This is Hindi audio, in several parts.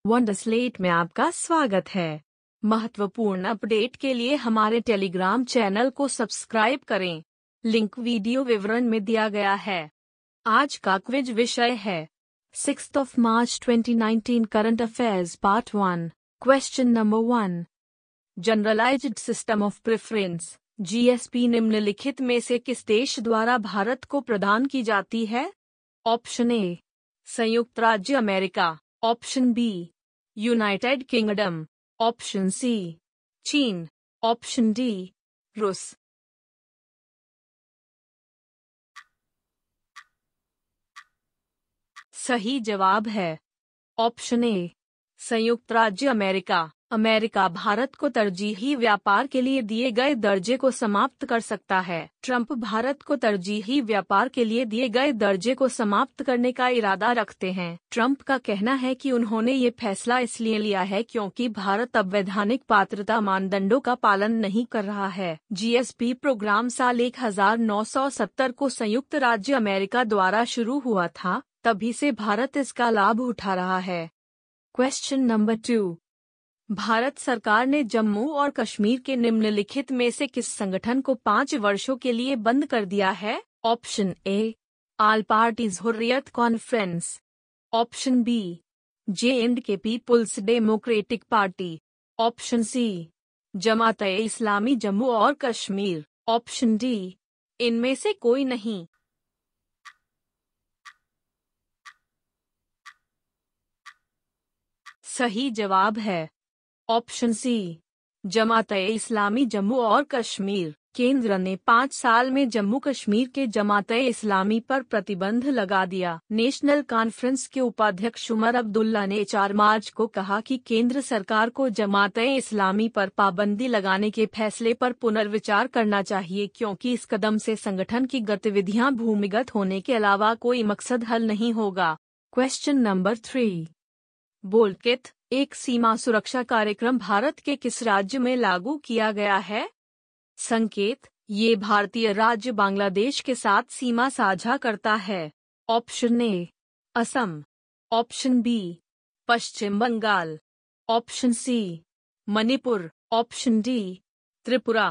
वंडरस्लेट में आपका स्वागत है। महत्वपूर्ण अपडेट के लिए हमारे टेलीग्राम चैनल को सब्सक्राइब करें। लिंक वीडियो विवरण में दिया गया है। आज का क्विज विषय है 6 मार्च 2019 current affairs part 1। Question number 1। Generalized system of preference (GSP) निम्नलिखित में से किस देश द्वारा भारत को प्रदान की जाती है? ऑप्शन ए संयुक्त राज्य America, option B United Kingdom, option C चीन, ऑप्शन डी रूस। सही जवाब है ऑप्शन ए संयुक्त राज्य अमेरिका। अमेरिका भारत को तरजीही व्यापार के लिए दिए गए दर्जे को समाप्त कर सकता है। ट्रंप भारत को तरजीही व्यापार के लिए दिए गए दर्जे को समाप्त करने का इरादा रखते हैं। ट्रंप का कहना है कि उन्होंने ये फैसला इसलिए लिया है क्योंकि भारत अब वैधानिक पात्रता मानदंडों का पालन नहीं कर रहा है। जीएसपी प्रोग्राम साल 1970 को संयुक्त राज्य अमेरिका द्वारा शुरू हुआ था, तभी से भारत इसका लाभ उठा रहा है। Question number 2। भारत सरकार ने जम्मू और कश्मीर के निम्नलिखित में से किस संगठन को 5 वर्षों के लिए बंद कर दिया है? Option A all parties Hurriyat conference, option B J and K people's democratic party, option C Jamaat-e-Islami Jammu और कश्मीर, ऑप्शन डी इनमें से कोई नहीं। सही जवाब है ऑप्शन सी जमात-ए-इस्लामी जम्मू और कश्मीर। केंद्र ने 5 साल में जम्मू कश्मीर के जमात-ए-इस्लामी पर प्रतिबंध लगा दिया। नेशनल कॉन्फ्रेंस के उपाध्यक्ष उमर अब्दुल्ला ने 4 मार्च को कहा कि केंद्र सरकार को जमात-ए-इस्लामी पर पाबंदी लगाने के फैसले पर पुनर्विचार करना चाहिए क्योंकि इस कदम से संगठन की गतिविधियां भूमिगत होने के अलावा कोई मकसद हल नहीं होगा। Question number 3। बोलकित एक सीमा सुरक्षा कार्यक्रम भारत के किस राज्य में लागू किया गया है? संकेत ये भारतीय राज्य बांग्लादेश के साथ सीमा साझा करता है। Option A Assam, option B Paschim Bengal, option C Manipur, option D Tripura.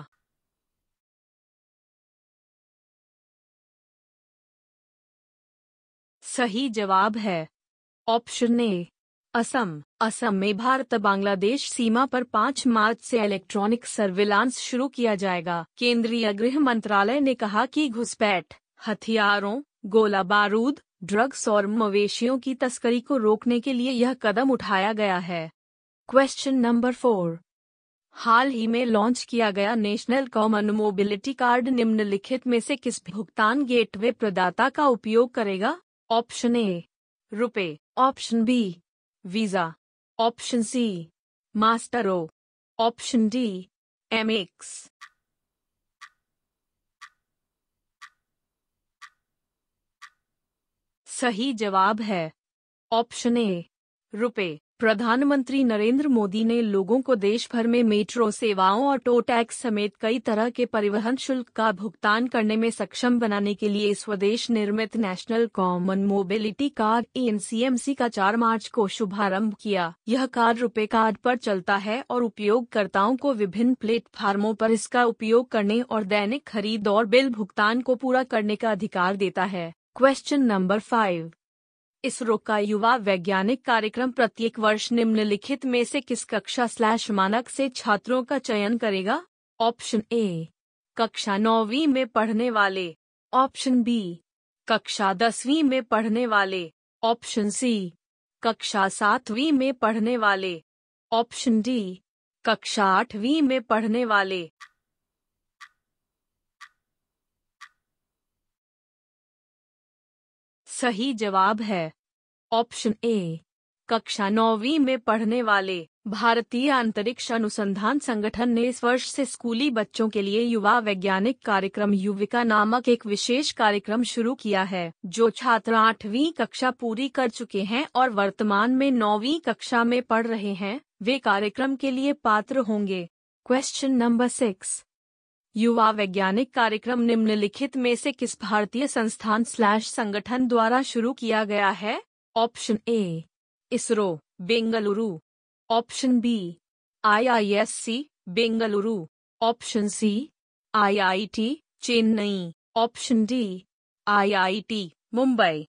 सही जवाब है ऑप्शन ए असम। असम में भारत बांग्लादेश सीमा पर 5 मार्च से इलेक्ट्रॉनिक सर्विलांस शुरू किया जाएगा। केंद्रीय गृह मंत्रालय ने कहा कि घुसपैठ, हथियारों, गोला बारूद, ड्रग्स और मवेशियों की तस्करी को रोकने के लिए यह कदम उठाया गया है। Question number 4। हाल ही में लॉन्च किया गया नेशनल कॉमन मोबिलिटी कार्ड निम्नलिखित में से किस भुगतान गेटवे प्रदाता का उपयोग करेगा? Option A RuPay, option B Visa, option C Maestro, option D MX. सही जवाब है ऑप्शन ए रुपे। प्रधानमंत्री नरेंद्र मोदी ने लोगों को देश भर में मेट्रो सेवाओं और टो टैक्स समेत कई तरह के परिवहन शुल्क का भुगतान करने में सक्षम बनाने के लिए स्वदेश निर्मित national common mobility card (NCMC) का 4 मार्च को शुभारंभ किया। यह कार्ड रुपे कार्ड पर चलता है और उपयोगकर्ताओं को विभिन्न प्लेटफार्मों पर इसका उपयोग करने और दैनिक खरीद और बिल भुगतान को पूरा करने का अधिकार देता है। Question number 5। इसरो का युवा वैज्ञानिक कार्यक्रम प्रत्येक वर्ष निम्नलिखित में से किस कक्षा/मानक से छात्रों का चयन करेगा? ऑप्शन ए कक्षा 9वीं में पढ़ने वाले, ऑप्शन बी कक्षा 10वीं में पढ़ने वाले, ऑप्शन सी कक्षा 7वीं में पढ़ने वाले, ऑप्शन डी कक्षा 8वीं में पढ़ने वाले। सही जवाब है ऑप्शन ए कक्षा 9वीं में पढ़ने वाले। भारतीय अंतरिक्ष अनुसंधान संगठन ने इस वर्ष से स्कूली बच्चों के लिए युवा वैज्ञानिक कार्यक्रम युविका नामक एक विशेष कार्यक्रम शुरू किया है। जो छात्र 8वीं कक्षा पूरी कर चुके हैं और वर्तमान में 9वीं कक्षा में पढ़ रहे हैं, वे कार्यक्रम के लिए पात्र होंगे। Question number 6। युवा वैज्ञानिक कार्यक्रम निम्नलिखित में से किस भारतीय संस्थान/संगठन द्वारा शुरू किया गया है? Option A ISRO, Bengaluru. Option B IISc Bengaluru. Option C IIT Chennai. Option D IIT Mumbai.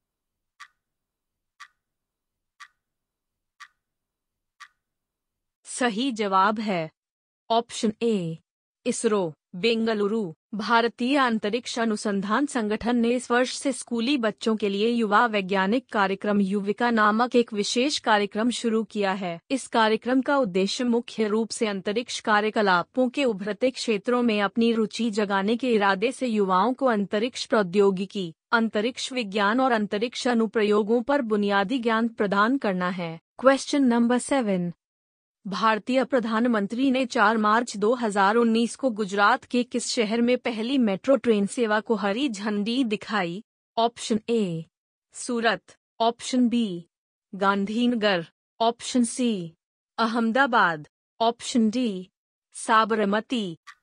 सही जवाब है ऑप्शन ए इसरो बेंगलुरु। भारतीय अंतरिक्ष अनुसंधान संगठन ने इस वर्ष से स्कूली बच्चों के लिए युवा वैज्ञानिक कार्यक्रम युविका नामक एक विशेष कार्यक्रम शुरू किया है। इस कार्यक्रम का उद्देश्य मुख्य रूप से अंतरिक्ष कार्यकलापों के उभरते क्षेत्रों में अपनी रुचि जगाने के इरादे से युवाओं को अंतरिक्ष प्रौद्योगिकी, अंतरिक्ष विज्ञान और अंतरिक्ष अनुप्रयोगों पर बुनियादी ज्ञान प्रदान करना है। Question number 7। भारतीय प्रधानमंत्री ने 4 मार्च 2019 को गुजरात के किस शहर में पहली मेट्रो ट्रेन सेवा को हरी झंडी दिखाई? Option A Surat. Option B Gandhinagar. Option C Ahmedabad. Option D Sabarmati.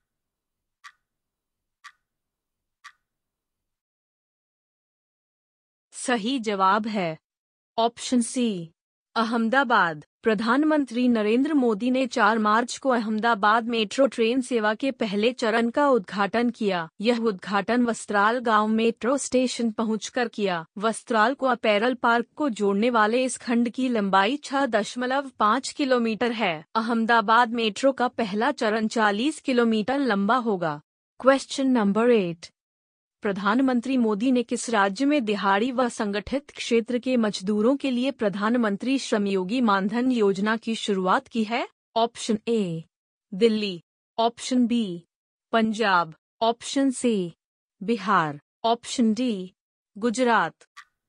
सही जवाब है ऑप्शन सी अहमदाबाद। प्रधानमंत्री नरेंद्र मोदी ने 4 मार्च को अहमदाबाद मेट्रो ट्रेन सेवा के पहले चरण का उद्घाटन किया। यह उद्घाटन वस्त्राल गांव मेट्रो स्टेशन पहुंचकर किया। वस्त्राल को अपैरल पार्क को जोड़ने वाले इस खंड की लंबाई 6.5 किलोमीटर है। अहमदाबाद मेट्रो का पहला चरण 40 किलोमीटर लंबा होगा। Question number 8। प्रधानमंत्री मोदी ने किस राज्य में दिहाड़ी व संगठित क्षेत्र के मजदूरों के लिए प्रधानमंत्री श्रमयोगी मानधन योजना की शुरुआत की है? Option A Delhi. Option B Punjab. Option C Bihar. Option D Gujarat.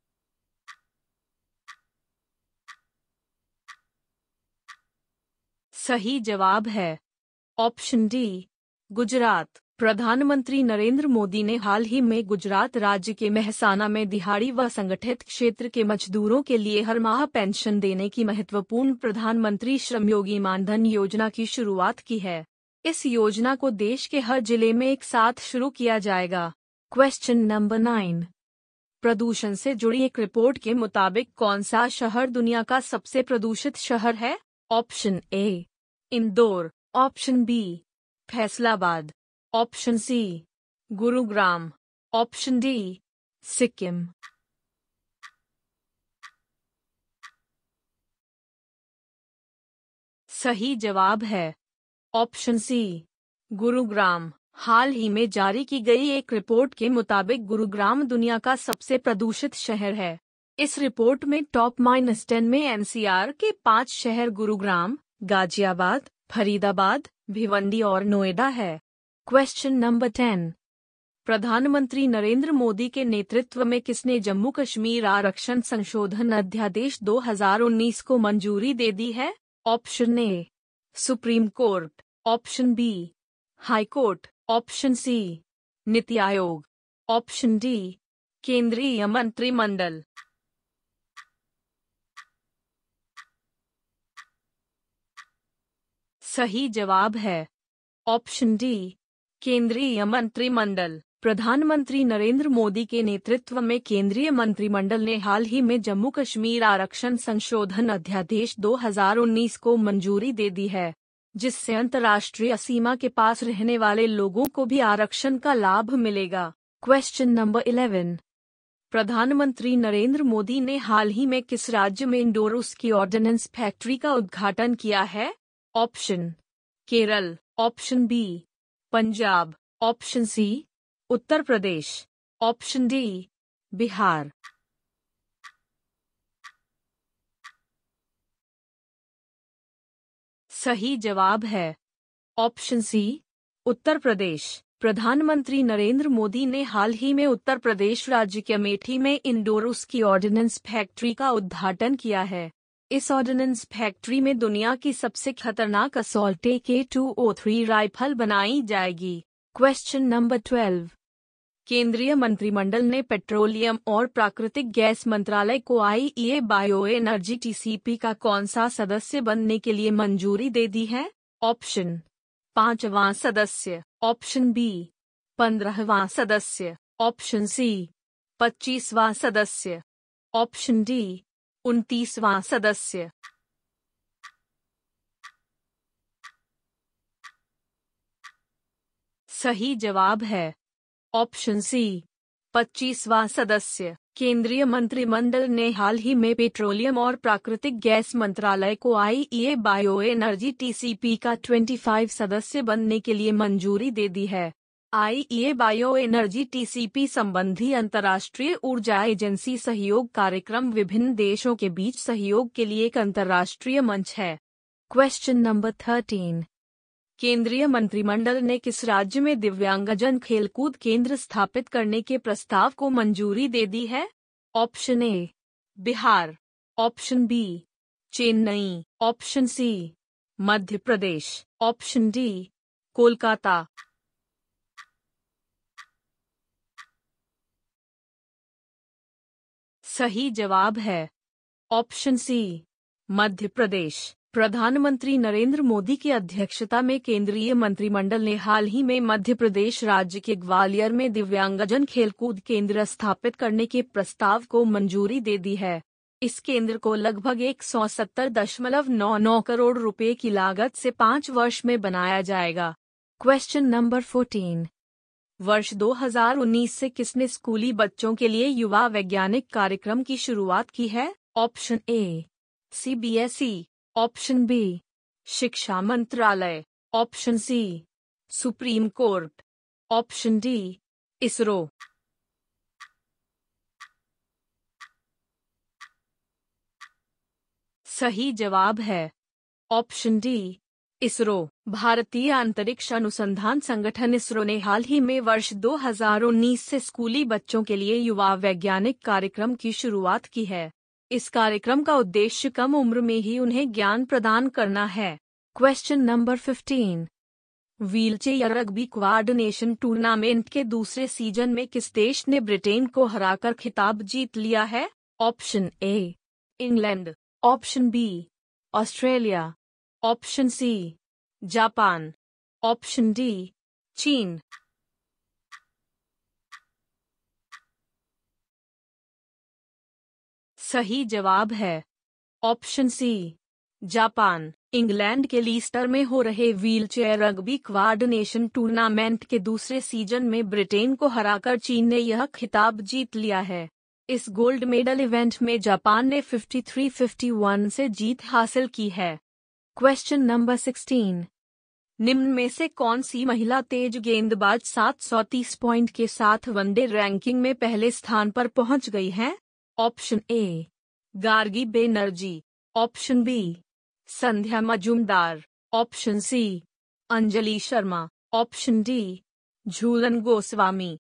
सही जवाब है ऑप्शन डी गुजरात। प्रधानमंत्री नरेंद्र मोदी ने हाल ही में गुजरात राज्य के मेहसाना में दिहाड़ी व संगठित क्षेत्र के मजदूरों के लिए हर माह पेंशन देने की महत्वपूर्ण प्रधानमंत्री श्रमयोगी मानधन योजना की शुरुआत की है। इस योजना को देश के हर जिले में एक साथ शुरू किया जाएगा। Question number 9। प्रदूषण से जुड़ी एक रिपोर्ट के मुताबिक कौन सा शहर दुनिया का सबसे प्रदूषित शहर है? Option A Indore. Option B Faisalabad. Option C Gurugram. Option D Sikkim. सही जवाब है ऑप्शन सी गुरुग्राम। हाल ही में जारी की गई एक रिपोर्ट के मुताबिक गुरुग्राम दुनिया का सबसे प्रदूषित शहर है। इस रिपोर्ट में टॉप -10 में एनसीआर के 5 शहर गुरुग्राम, गाजियाबाद, फरीदाबाद, भिवंडी और नोएडा है। Question number 10। प्रधानमंत्री नरेंद्र मोदी के नेतृत्व में किसने जम्मू कश्मीर आरक्षण संशोधन अध्यादेश 2019 को मंजूरी दे दी है? Option A supreme court. Option B high court. Option C NITI Aayog. Option D केंद्रीय मंत्रिमंडल। सही जवाब है ऑप्शन डी केंद्रीय मंत्रिमंडल। प्रधानमंत्री नरेंद्र मोदी के नेतृत्व में केंद्रीय मंत्रिमंडल ने हाल ही में जम्मू कश्मीर आरक्षण संशोधन अध्यादेश 2019 को मंजूरी दे दी है, जिससे अंतर्राष्ट्रीय सीमा के पास रहने वाले लोगों को भी आरक्षण का लाभ मिलेगा। Question number 11। प्रधानमंत्री नरेंद्र मोदी ने हाल ही में किस राज्य में इंडोर्स की ऑर्डिनेंस फैक्ट्री का उद्घाटन किया है? Option Kerala. Option B Punjab. Option C Uttar Pradesh. Option D Bihar. सही जवाब है ऑप्शन सी उत्तर प्रदेश। प्रधानमंत्री नरेंद्र मोदी ने हाल ही में उत्तर प्रदेश राज्य के अमेठी में इंडोर्स की ऑर्डिनेंस फैक्ट्री का उद्घाटन किया है। इस ऑर्डिनेंस फैक्ट्री में दुनिया की सबसे खतरनाक असॉल्ट AK-203 राइफल बनाई जाएगी। Question number 12। केंद्रीय मंत्रिमंडल ने पेट्रोलियम और प्राकृतिक गैस मंत्रालय को IEA बायो एनर्जी TCP का कौन सा सदस्य बनने के लिए मंजूरी दे दी है? ऑप्शन 5वां सदस्य। ऑप्शन बी 15वां सदस्य। ऑप्शन सी 25वां सदस्य। ऑप्शन डी 29वां सदस्य। सही जवाब है ऑप्शन सी 25वां सदस्य। केंद्रीय मंत्रिमंडल ने हाल ही में पेट्रोलियम और प्राकृतिक गैस मंत्रालय को आईईए बायो एनर्जी टीसीपी का 25 सदस्य बनने के लिए मंजूरी दे दी है। आईईए बायो एनर्जी टीसीपी संबंधी अंतर्राष्ट्रीय ऊर्जा एजेंसी सहयोग कार्यक्रम विभिन्न देशों के बीच सहयोग के लिए एक अंतर्राष्ट्रीय मंच है। Question number 13। केंद्रीय मंत्रिमंडल ने किस राज्य में दिव्यांगजन खेलकूद केंद्र स्थापित करने के प्रस्ताव को मंजूरी दे दी है? Option A Bihar, option B Chennai, option C Madhya Pradesh, option D Kolkata. सही जवाब है ऑप्शन सी मध्य प्रदेश। प्रधानमंत्री नरेंद्र मोदी की अध्यक्षता में केंद्रीय मंत्रिमंडल ने हाल ही में मध्य प्रदेश राज्य के ग्वालियर में दिव्यांगजन खेलकूद केंद्र स्थापित करने के प्रस्ताव को मंजूरी दे दी है। इस केंद्र को लगभग 170.99 करोड़ रुपए की लागत से 5 वर्ष में बनाया जाएगा। Question number 14। वर्ष 2019 से किसने स्कूली बच्चों के लिए युवा वैज्ञानिक कार्यक्रम की शुरुआत की है? Option A CBSE, option B शिक्षा मंत्रालय, option C supreme court, option D ISRO. सही जवाब है ऑप्शन डी इसरो। भारतीय अंतरिक्ष अनुसंधान संगठन इसरो ने हाल ही में वर्ष 2019 से स्कूली बच्चों के लिए युवा वैज्ञानिक कार्यक्रम की शुरुआत की है। इस कार्यक्रम का उद्देश्य कम उम्र में ही उन्हें ज्ञान प्रदान करना है। Question number 15। Wheelchair rugby coordination tournament के दूसरे सीजन में किस देश ने ब्रिटेन को हराकर खिताब जीत लिया है? Option A England, option B Australia, option C Japan, option D चीन। सही जवाब है ऑप्शन सी जापान। इंग्लैंड के लीस्टर में हो रहे व्हीलचेयर रग्बी कोऑर्डिनेशन टूर्नामेंट के दूसरे सीजन में ब्रिटेन को हराकर चीन ने यह खिताब जीत लिया है। इस गोल्ड मेडल इवेंट में जापान ने 53-51 से जीत हासिल की है। Question number 16। निम्न में से कौन सी महिला तेज गेंदबाज 730 पॉइंट के साथ वनडे रैंकिंग में पहले स्थान पर पहुंच गई है? Option A Gargi Banerjee, option B Sandhya Majumdar, option C Anjali Sharma, option D Jhulan Goswami.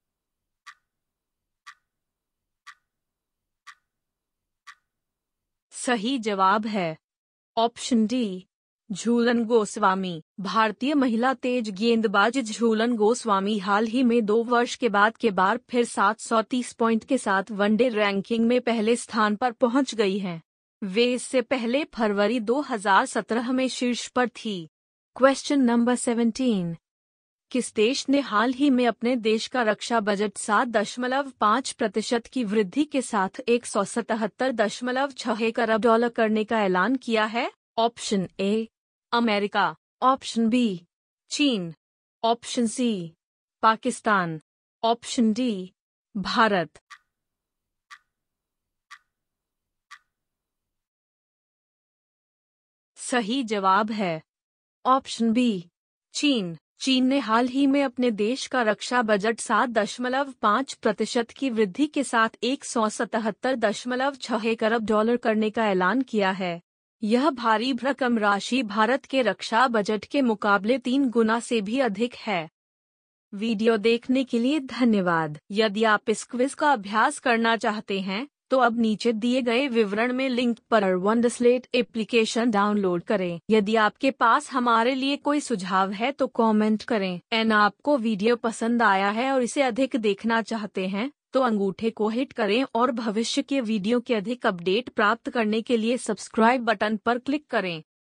सही जवाब है ऑप्शन डी झूलन गोस्वामी। भारतीय महिला तेज गेंदबाज झूलन गोस्वामी हाल ही में 2 वर्ष के बाद फिर 730 पॉइंट के साथ वनडे रैंकिंग में पहले स्थान पर पहुंच गई हैं। वे इससे पहले फरवरी 2017 में शीर्ष पर थी। Question number 17। किस देश ने हाल ही में अपने देश का रक्षा बजट 7.5% की वृद्धि के साथ 177.6 करोड़ डॉलर करने का ऐलान किया है? Option A America, option B चीन, option C Pakistan, option D Bharat. सही जवाब है ऑप्शन बी चीन। चीन ने हाल ही में अपने देश का रक्षा बजट 7.5% की वृद्धि के साथ 177.6 करोड़ डॉलर करने का ऐलान किया है। यह भारी भरकम राशि भारत के रक्षा बजट के मुकाबले 3 गुना से भी अधिक है। वीडियो देखने के लिए धन्यवाद। यदि आप इस क्विज का अभ्यास करना चाहते हैं तो अब नीचे दिए गए विवरण में लिंक पर वंडरस्लेट एप्लीकेशन डाउनलोड करें। यदि आपके पास हमारे लिए कोई सुझाव है तो कमेंट करें। आपको वीडियो पसंद आया है और इसे अधिक देखना चाहते हैं तो अंगूठे को हिट करें और भविष्य के वीडियो के अधिक अपडेट प्राप्त करने के लिए सब्सक्राइब बटन पर क्लिक करें।